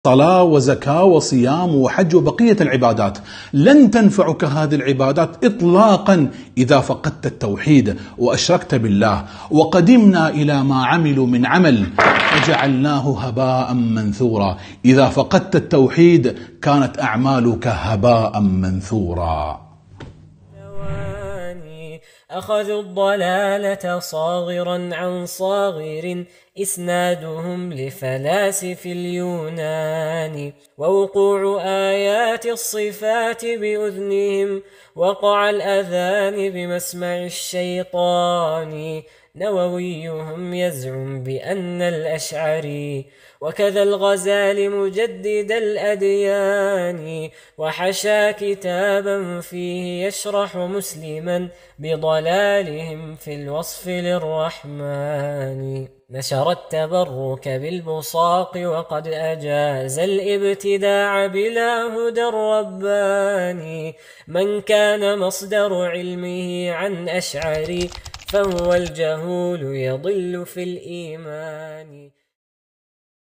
صلاة وزكاة وصيام وحج وبقية العبادات، لن تنفعك هذه العبادات إطلاقا إذا فقدت التوحيد وأشركت بالله. وقدمنا إلى ما عملوا من عمل فجعلناه هباء منثورا. إذا فقدت التوحيد كانت أعمالك هباء منثورا. أخذوا الضلالة صاغرا عن صاغر، إسنادهم لفلاسف اليونان. ووقوع آيات الصفات بأذنهم، وقع الأذان بمسمع الشيطان. نوويهم يزعم بأن الأشعري، وكذا الغزالي مجدد الأديان، وحشى كتابا فيه يشرح مسلما بضلالهم في الوصف للرحمن. نشر التبرك بالبصاق وقد أجاز الابتداع بلا هدى رباني. من كان مصدر علمه عن أشعري، فهو الجهول يضل في الإيمان.